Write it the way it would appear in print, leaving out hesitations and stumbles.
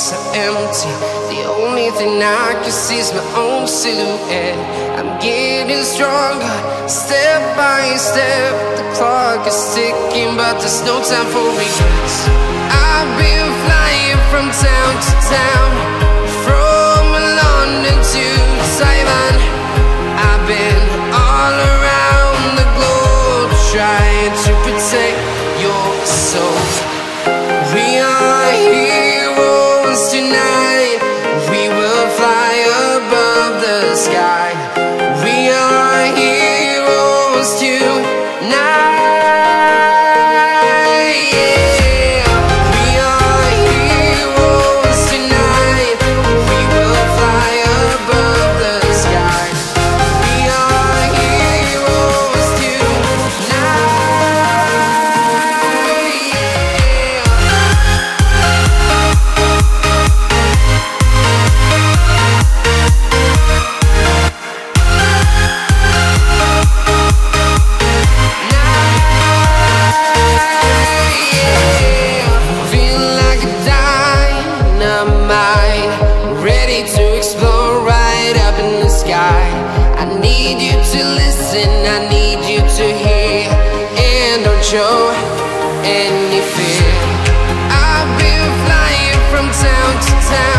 so empty. The only thing I can see is my own silhouette. I'm getting stronger, step by step. The clock is ticking, but there's no time for regrets. I've been flying from town to town, from London to Taiwan. I've been all around the globe, trying to protect your soul. We are heroes tonight. We will fly above the sky. We are heroes tonight. I need you to listen, I need you to hear, and don't show any fear. I've been flying from town to town.